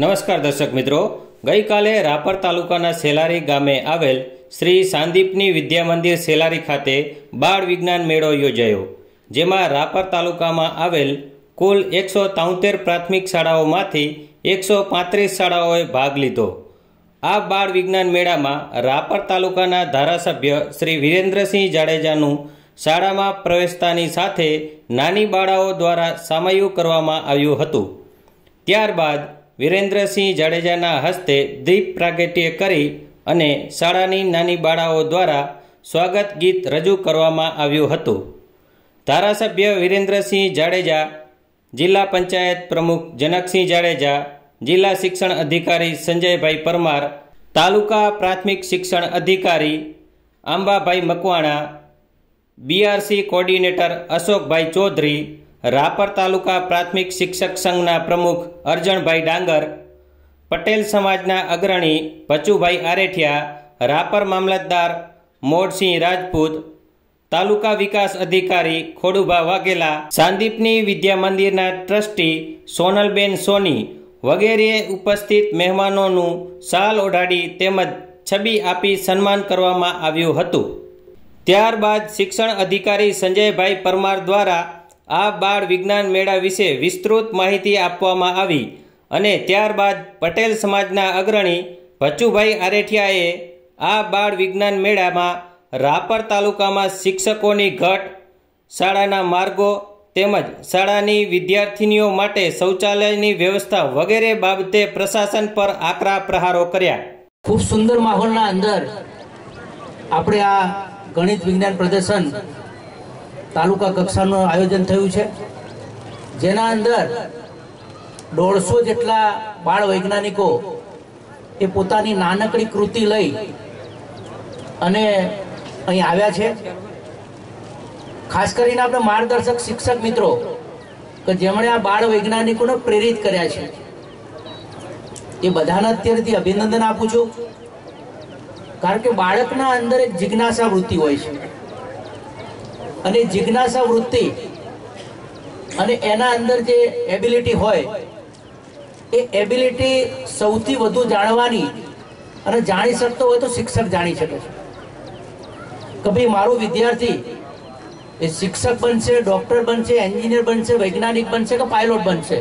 નમસ્કાર દર્શક મિત્રો, ગઈકાલે રાપર તાલુકાના સેલારી ગામે આવેલ શ્રી સાંદીપની વિદ્યા મંદિર સેલારી ખાતે બાળ વિજ્ઞાન મેળો યોજાયો, જેમાં રાપર તાલુકામાં આવેલ કુલ 173 પ્રાથમિક શાળાઓમાંથી 135 શાળાઓએ ભાગ લીધો। આ બાળ વિજ્ઞાન મેળામાં રાપર તાલુકાના ધારાસભ્ય શ્રી વિરેન્દ્રસિંહ જાડેજાનું શાળામાં પ્રવેશતાની સાથે નાની બાળાઓ દ્વારા સામૈયું કરવામાં આવ્યું હતું। ત્યારબાદ વિરેન્દ્રસિંહ જાડેજાના હસ્તે દીપ પ્રાગટ્ય કરી અને શાળાની નાની બાળાઓ દ્વારા સ્વાગત ગીત રજૂ કરવામાં આવ્યું હતું। ધારાસભ્ય વિરેન્દ્રસિંહ જાડેજા, જિલ્લા પંચાયત પ્રમુખ જનકસિંહ જાડેજા, જિલ્લા શિક્ષણ અધિકારી સંજયભાઈ પરમાર, તાલુકા પ્રાથમિક શિક્ષણ અધિકારી આંબાભાઈ મકવાણા, બીઆરસી કોર્ડિનેટર અશોકભાઈ ચૌધરી, રાપર તાલુકા પ્રાથમિક શિક્ષક સંઘના પ્રમુખ અરજણભાઈ ડાંગર, પટેલ સમાજના અગ્રણી ભચુભાઈ આરેઠિયા, રાપર મામલતદાર મોડસિંહ રાજપૂત, તાલુકા વિકાસ અધિકારી ખોડુભા વાઘેલા, સાંદીપની વિદ્યા મંદિરના ટ્રસ્ટી સોનલબેન સોની વગેરે ઉપસ્થિત મહેમાનોનું શાલ ઓઢાડી તેમજ છબી આપી સન્માન કરવામાં આવ્યું હતું। ત્યારબાદ શિક્ષણ અધિકારી સંજયભાઈ પરમાર દ્વારા આ બાળ વિજ્ઞાન મેળા વિશે વિસ્તૃત માહિતી આપવામાં આવી અને ત્યારબાદ પટેલ સમાજના અગ્રણી ભચુભાઈ આરેઠિયાએ આ બાળ વિજ્ઞાન મેળામાં રાપર તાલુકામાં શિક્ષકોની ઘટ, શાળાના માર્ગો તેમજ શાળાની વિદ્યાર્થીનીઓ માટે શૌચાલયની વ્યવસ્થા વગેરે બાબતે પ્રશાસન પર આકરા પ્રહારો કર્યા। ખૂબ સુંદર માહોલના અંદર આપણે આ ગણિત વિજ્ઞાન પ્રદર્શન તાલુકા કક્ષાનું આયોજન થયું છે, જેના અંદર 150 જેટલા બાળ વૈજ્ઞાનિકો એ પોતાની નાનકડી કૃતિ લઈ અને અહીં આવ્યા છે। ખાસ કરીને આપણે માર્ગદર્શક શિક્ષક મિત્રો કે જેમણે આ બાળ વૈજ્ઞાનિકોને પ્રેરિત કર્યા છે, એ બધાને અત્યારથી અભિનંદન આપું છું, કારણ કે બાળકના અંદર એક જિજ્ઞાસા વૃત્તિ હોય છે અને જિજ્ઞાસા વૃત્તિ અને એના અંદર જે એબિલિટી હોય એ એબિલિટી સૌથી વધુ જાણવાની અને જાણી શકતો હોય તો શિક્ષક જાણી શકે છે કે ભાઈ મારો વિદ્યાર્થી એ શિક્ષક બનશે, ડોક્ટર બનશે, એન્જિનિયર બનશે, વૈજ્ઞાનિક બનશે કે પાયલોટ બનશે।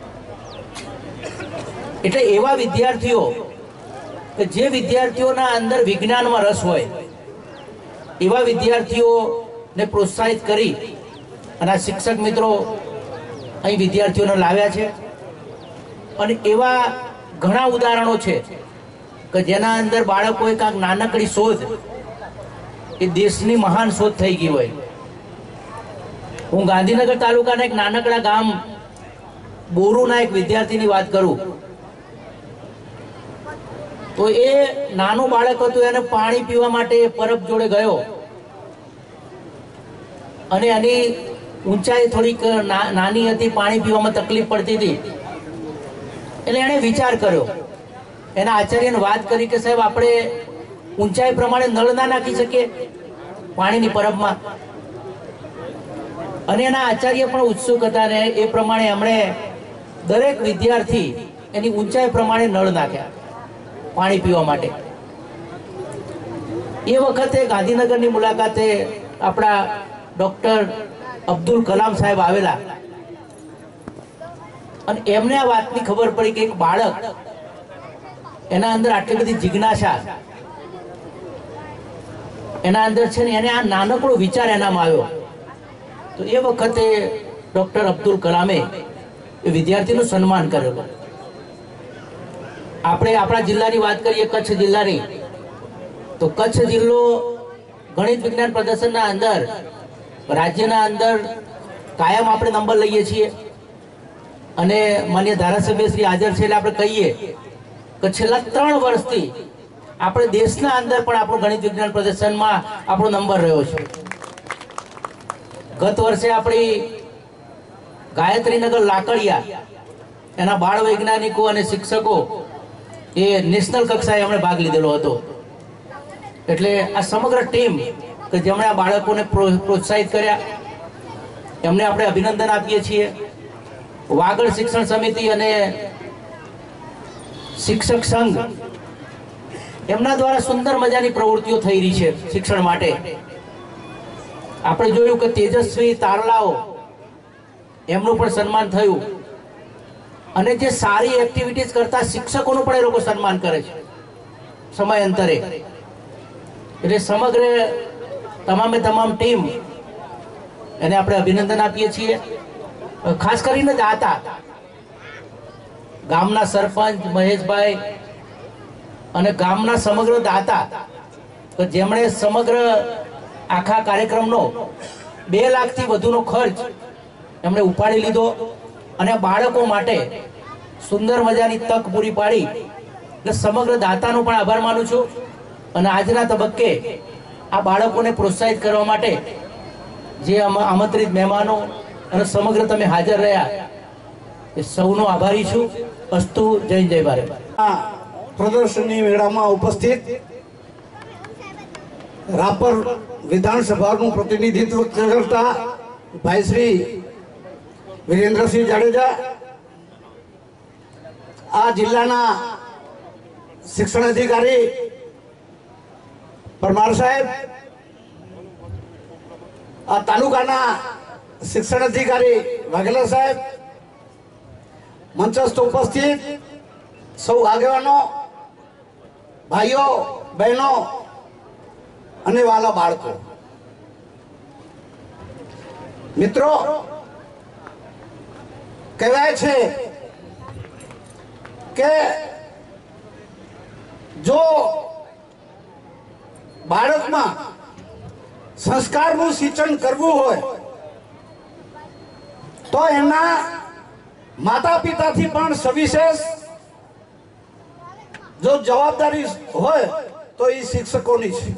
એટલે એવા વિદ્યાર્થીઓ કે જે વિદ્યાર્થીઓના અંદર વિજ્ઞાનમાં રસ હોય એવા વિદ્યાર્થીઓને પ્રોત્સાહિત કરી અને આ શિક્ષક મિત્રો અહીં વિદ્યાર્થીઓને લાવ્યા છે અને એવા ઘણા ઉદાહરણો છે કે જેના અંદર બાળકોએ કાંઈક નાનકડી શોધ એ દેશની મહાન શોધ થઈ ગઈ હોય। હું ગાંધીનગર તાલુકાના એક નાનકડા ગામ બોરુના એક વિદ્યાર્થીની વાત કરું તો એ નાનું બાળક હતું, એને પાણી પીવા માટે પરબ જોડે ગયો અને એની ઊંચાઈ થોડીક નાની હતી, પાણી પીવામાં તકલીફ પડતી હતી, એટલે એણે વિચાર કર્યો, એના આચાર્યને વાત કરી કે સાહેબ આપણે ઊંચાઈ પ્રમાણે નળ ના નાખી શકીએ પાણીની પરબમાં, અને એના આચાર્ય પણ ઉત્સુક હતા ને એ પ્રમાણે એમણે દરેક વિદ્યાર્થી એની ઊંચાઈ પ્રમાણે નળ નાખ્યા પાણી પીવા માટે। એ વખતે ગાંધીનગરની મુલાકાતે આપણા ડોક્ટર અબ્દુલ કલામ સાહેબ આવેલા અને એમને આ વાતની ખબર પડી કે એક બાળક એના અંદર આટલી બધી જિજ્ઞાસા એના અંદર છે ને, એને આ નાનકડો વિચાર એનામાં આવ્યો, તો એ વખતે ડોક્ટર અબ્દુલ કલામે એ વિદ્યાર્થીનું સન્માન કરેલું। આપણે આપણા જિલ્લાની વાત કરીએ, કચ્છ જિલ્લાની, તો કચ્છ જિલ્લો ગણિત વિજ્ઞાન પ્રદર્શનના અંદર રાજ્યના અંદર કાયમ આપણે નંબર લઈએ છીએ અને માન્ય ધારાસભ્ય શ્રી હાજર છે એટલે આપણે કહીએ કે છેલ્લા 3 વર્ષથી આપણે દેશના અંદર પણ આપણું ગણિત વિજ્ઞાન પ્રદર્શનમાં આપણો નંબર રહ્યો છે। ગત વર્ષે આપણી ગાયત્રીનગર લાકડિયા એના બાળ વૈજ્ઞાનિકો અને શિક્ષકો એ નેશનલ કક્ષાએ એમણે ભાગ લીધેલો હતો। એટલે આ સમગ્ર ટીમ કે જેમણે આ બાળકોને પ્રોત્સાહિત કર્યા એમને આપણે અભિનંદન આપીએ છીએ। વાગડ શિક્ષણ સમિતિ અને શિક્ષક સંઘ એમના દ્વારા સુંદર મજાની પ્રવૃત્તિઓ થઈ રહી છે શિક્ષણ માટે. આપણે જોયું કે તેજસ્વી તારલાઓ એમનું પણ સન્માન થયું અને જે સારી એક્ટિવિટીઝ કરતા શિક્ષકોનું પણ એ લોકો સન્માન કરે છે સમયાંતરે. એટલે સમગ્ર તમામે તમામ ટીમ એને આપણે અભિનંદન આપીએ છીએ. ખાસ કરીને દાતા ગામના સરપંચ મહેશભાઈ અને ગામના સમગ્ર દાતા જેમણે સમગ્ર આખા કાર્યક્રમનો 2 લાખથી વધુનો ખર્ચ એમણે ઉપાડી લીધો અને બાળકો માટે સુંદર મજાની તક પૂરી પાડી. એટલે સમગ્ર દાતાનો પણ આભાર માનું છું. અને આજના તબક્કે આ બાળકોને પ્રોત્સાહિત કરવા માટે જે આમંત્રિત મહેમાનો અને સમગ્ર તમે હાજર રહ્યા એ સૌનો આભારી છું. અસ્તુ. જય જય ભારત. પ્રદર્શની મેળામાં ઉપસ્થિત રાપર વિધાનસભાનું પ્રતિનિધિત્વ કરતા ભાઈ શ્રી વિરેન્દ્રસિંહ જાડેજા, આ જિલ્લાના શિક્ષણ અધિકારી પરમાર સાહેબ, આ તાલુકાના શિક્ષણ અધિકારી વાઘેલા સાહેબ, મંચસ્થ ઉપસ્થિત સૌ આગેવાનો, ભાઈઓ બહેનો અને વાલા બાળકો, મિત્રો, કહેવાય છે કે જો બાળકમાં સંસ્કારનું સિંચન કરવું હોય તો એના માતા પિતાથી પણ સવિશેષ જો જવાબદારી હોય તો એ શિક્ષકોની છે.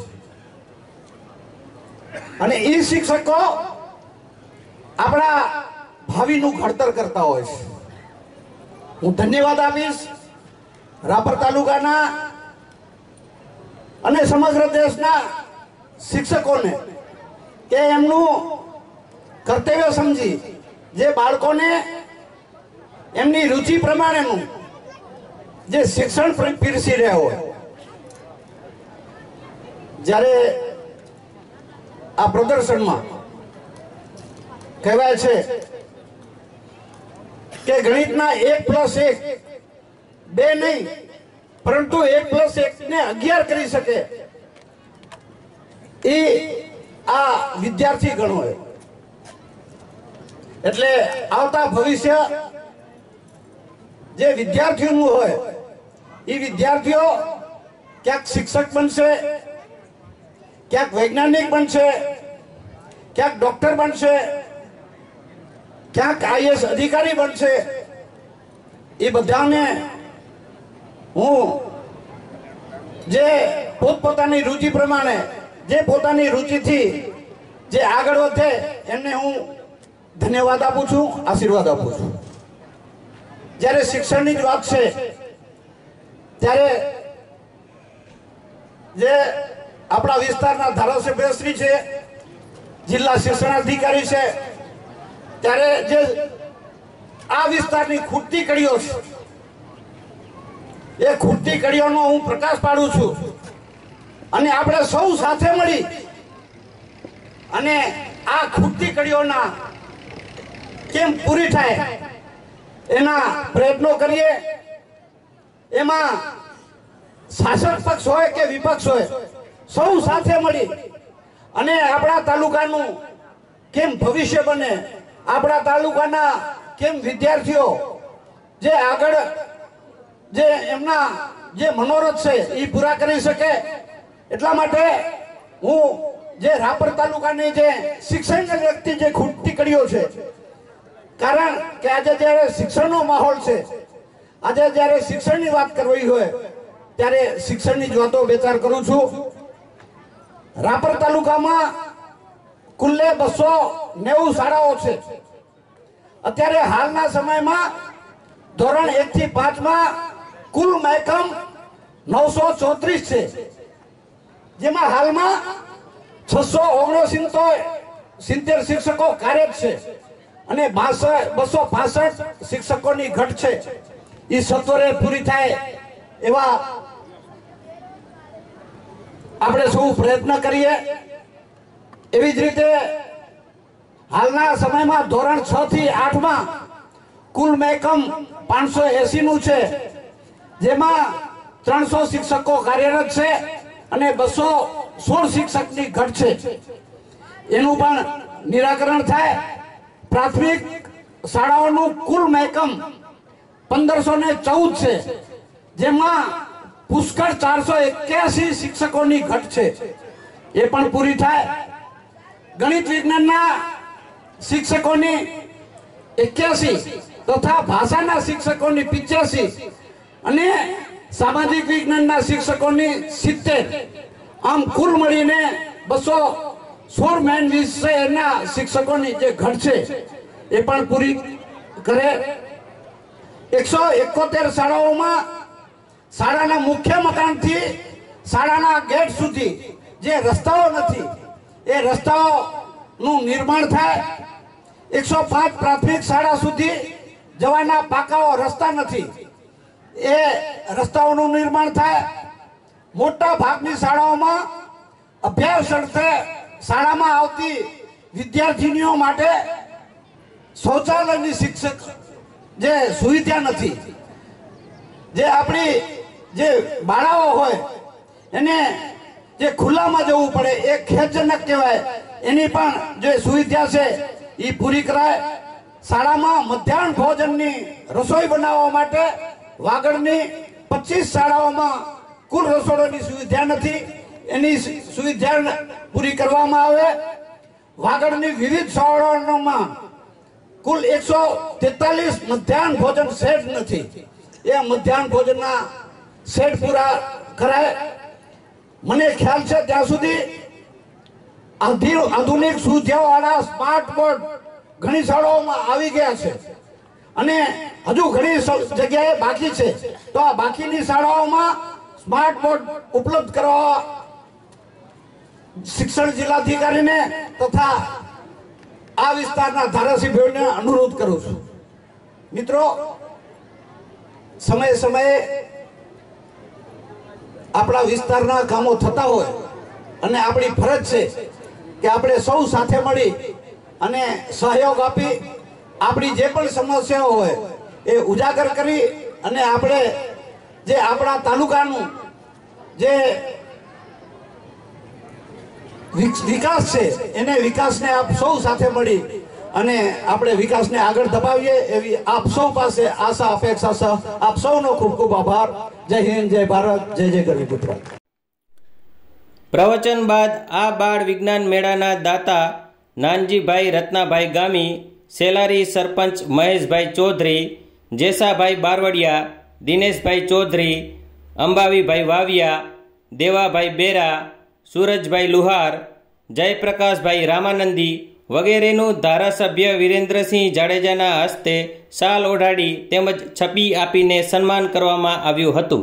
અને એ શિક્ષકો આપણા ભાવિનું ઘડતર કરતા હોય છે. હું ધન્યવાદ આપીશ રાપર તાલુકાના અને સમગ્ર દેશના શિક્ષકોને કે એમનું કર્તવ્ય સમજી જે બાળકોને એમની રુચિ પ્રમાણેનું જે શિક્ષણ પીરસી રહ્યા હોય. જ્યારે આ પ્રદર્શનમાં કહેવાય છે કે ગણિતના 1+1 2 નહીં પરંતુ 1+1 ને 11 કરી શકે એ આ વિદ્યાર્થી ગણો. એટલે આવતા ભવિષ્ય જે વિદ્યાર્થીઓનું હોય એ વિદ્યાર્થીઓ ક્યાંક શિક્ષક બનશે, ક્યાંક વૈજ્ઞાનિક બનશે, ક્યાંક ડોક્ટર બનશે, ક્યાંક IAS અધિકારી બનશે. એ બધાને હું જે પોતપોતાની રુચિ પ્રમાણે જે પોતાની રુચિથી જે આગળ વધે એમને હું ધન્યવાદ આપું છું, આશીર્વાદ આપું છું. જ્યારે શિક્ષણની જ વાત છે ત્યારે જે આપણા વિસ્તારના ધારાસભ્યશ્રી છે, જિલ્લા શિક્ષણ અધિકારી છે, ત્યારે જે આ વિસ્તારની ખૂટતી કડીઓ છે એ ખૂટતી કડીઓનો હું પ્રકાશ પાડું છું. અને આપણે સૌ સાથે મળી અને આ ખૂટતી કડીઓના કેમ પૂરી થાય એના પ્રયત્નો કરીએ. એમાં શાસક પક્ષ હોય કે વિપક્ષ હોય સૌ સાથે મળી અને આપણા તાલુકાનું કેમ ભવિષ્ય બને, આપણા તાલુકાના કેમ વિદ્યાર્થીઓ જે આગળ જે એમના જે મનોરથ છે એ પૂરા કરી શકે. એટલા માટે હું જે રાપર તાલુકાની જે શિક્ષણને લગતી જે ખૂટતી કડીઓ છે, કારણ કે આજે જ્યારે શિક્ષણનો માહોલ છે, આજે જ્યારે શિક્ષણની વાત કરવી હોય ત્યારે શિક્ષણની જ વાતો 2-4 કરું છું. રાપર તાલુકામાં કુલ્લે 290 શાળાઓ છે. અત્યારે હાલના સમયમાં ધોરણ 1 થી 5 માં કુલ મહેકમ 934 છે, જેમાં હાલમાં 679 શિક્ષકો કાર્યરત છે અને 265 શિક્ષકોની ઘટ છે. એ સત્વરે પૂરી થાય એવા આપણે સૌ પ્રયત્ન કરીએ। એવી જ રીતે હાલના સમયમાં ધોરણ 6 થી 8 માં કુલ મહેકમ 580 નું છે, જેમાં 300 શિક્ષકો કાર્યરત છે અને 216 શિક્ષકની ઘટ છે। એનું પણ નિરાકરણ થાય। પ્રાથમિક શાળાઓનું કુલ મહેકમ 1514 છે, જેમાં પુષ્કળ 481 શિક્ષકોની ઘટ છે, એ પણ પૂરી થાય। ગણિત વિજ્ઞાનના શિક્ષકોની 81 તથા ભાષાના શિક્ષકોની 85 અને સામાજિક વિજ્ઞાનના શિક્ષકોની 70, આમ કુલ મળીને 216 મેન વિષયના શિક્ષકોની જે ઘટ છે એ પણ પૂરી કરે। 171 શાળાઓમાં શાળાના મુખ્ય મકાનથી શાળાના ગેટ સુધી જે રસ્તાઓ નથી એ રસ્તાઓનું નિર્માણ થાય। 105 પ્રાથમિક શાળા સુધી જવાના પાકાઓ રસ્તા નથી, એ રસ્તાઓનું નિર્માણ થાય। મોટા ભાગની શાળાઓમાં અભ્યાસ અર્થે શાળામાં આવતી વિદ્યાર્થીનીઓ માટે શૌચાલયની શિક્ષક જે સુવિધા નથી, જે આપણી જે બાળાઓ હોય એને જે ખુલ્લામાં જવું પડે એ ખેદજનક કહેવાય, એની પણ જે સુવિધા છે એ પૂરી કરાય। શાળામાં મધ્યાહન ભોજનની રસોઈ બનાવવા માટે વાગડની 25 શાળાઓમાં કુલ રસોડાની સુવિધા નથી, એની સુવિધા પૂરી કરવામાં આવે। વાગડની વિવિધ શાળાઓમાં કુલ 143 મધ્યાહન ભોજન સેટ નથી, એ મધ્યાહન ભોજનના સેટ પૂરા કરાય। મને ખ્યાલ છે ત્યાં સુધી આધુનિક સુવિધાવાળા સ્માર્ટ બોર્ડ ઘણી શાળાઓમાં આવી ગયા છે અને હજુ ઘણી જગ્યાએ બાકી છે, તો આ બાકીની શાળાઓમાં સ્માર્ટ બોર્ડ ઉપલબ્ધ કરવા શિક્ષણ જિલ્લાધિકારીને તથા આ વિસ્તારના ધારાસભ્યોને અનુરોધ કરું છું। મિત્રો, સમયે સમયે આપણા વિસ્તારના કામો થતા હોય અને આપણી ફરજ છે કે આપણે સૌ સાથે મળી અને સહયોગ આપી આપણી જે પણ સમસ્યાઓ હોય એ ઉજાગર કરી અને આપણે જે આપણા તાલુકાનું જે વિકાસ છે એને વિકાસને આપ સૌ સાથે મળી અને આપણે વિકાસને આગળ દબાવીએ એવી આપ સૌ પાસે આશા અપેક્ષા છે। આપ સૌનો ખૂબ ખૂબ આભાર। જય હિન્દ, જય ભારત, જય જય ગરવી ગુજરાત। પ્રવચન બાદ આ બાળ વિજ્ઞાન મેળાના દાતા નાનજીભાઈ રત્નાભાઈ ગામી, સેલારી સરપંચ મહેશભાઈ ચૌધરી, જેસાભાઈ બારવડિયા, દિનેશભાઈ ચૌધરી, અંબાવીભાઈ વાવિયા, દેવાભાઈ બેરા, સૂરજભાઈ લુહાર, જયપ્રકાશભાઈ રામાનંદી વગેરેનું ધારાસભ્ય વિરેન્દ્રસિંહ જાડેજાના હસ્તે શાલ ઓઢાડી તેમજ છબી આપીને સન્માન કરવામાં આવ્યું હતું।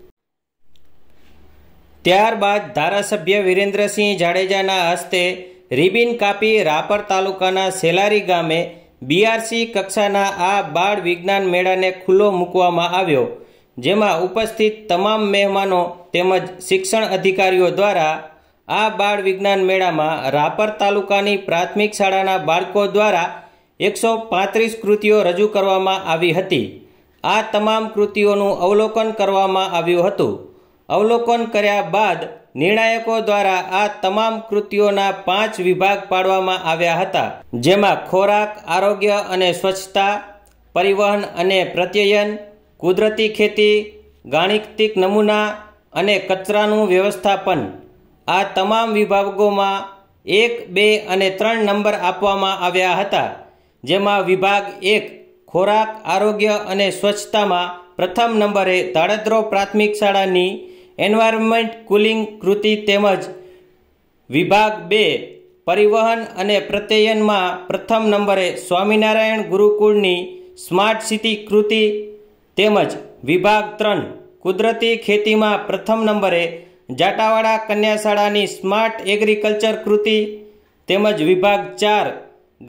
ત્યારબાદ ધારાસભ્ય વિરેન્દ્રસિંહ જાડેજાના હસ્તે રિબિન કાપી રાપર તાલુકાના સેલારી ગામે બીઆરસી કક્ષાના આ બાળ વિજ્ઞાન મેળાને ખુલ્લો મૂકવામાં આવ્યો, જેમાં ઉપસ્થિત તમામ મહેમાનો તેમજ શિક્ષણ અધિકારીઓ દ્વારા આ બાળ વિજ્ઞાન મેળામાં રાપર તાલુકાની પ્રાથમિક શાળાના બાળકો દ્વારા 135 કૃતિઓ રજૂ કરવામાં આવી હતી। આ તમામ કૃતિઓનું અવલોકન કરવામાં આવ્યું હતું। અવલોકન કર્યા બાદ નિર્ણાયકો દ્વારા આ તમામ કૃતિઓના 5 વિભાગ પાડવામાં આવ્યા હતા, જેમાં ખોરાક, આરોગ્ય અને સ્વચ્છતા, પરિવહન અને પ્રત્યયન, કુદરતી ખેતી, ગાણિતિક નમૂના અને કચરાનું વ્યવસ્થાપન। આ તમામ વિભાગોમાં 1, 2 અને 3 નંબર આપવામાં આવ્યા હતા, જેમાં વિભાગ 1 ખોરાક, આરોગ્ય અને સ્વચ્છતામાં પ્રથમ નંબરે ધાડદ્રો પ્રાથમિક શાળાની એન્વાયરમેન્ટ કુલિંગ કૃતિ તેમજ વિભાગ 2 પરિવહન અને પ્રત્યયનમાં પ્રથમ નંબરે સ્વામિનારાયણ ગુરુકુળની સ્માર્ટ સિટી કૃતિ તેમજ વિભાગ 3 કુદરતી ખેતીમાં પ્રથમ નંબરે જાટાવાડા કન્યા શાળાની સ્માર્ટ એગ્રીકલ્ચર કૃતિ તેમજ વિભાગ 4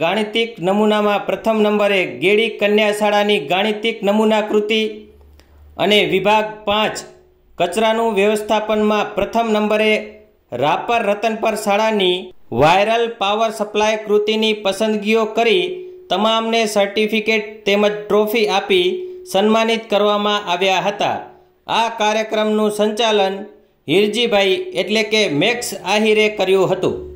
ગાણિતિક નમૂનામાં પ્રથમ નંબરે ગેડી કન્યા શાળાની ગાણિતિક નમૂના કૃતિ અને વિભાગ 5 કચરાનું વ્યવસ્થાપનમાં પ્રથમ નંબરે રાપર રતનપર શાળાની વાયરલ પાવર સપ્લાય કૃતિની પસંદગીઓ કરી તમામને સર્ટિફિકેટ તેમજ ટ્રોફી આપી સન્માનિત કરવામાં આવ્યા હતા. આ કાર્યક્રમનું સંચાલન હિરજીભાઈ એટલે કે મેક્સ આહિરે કર્યું હતું.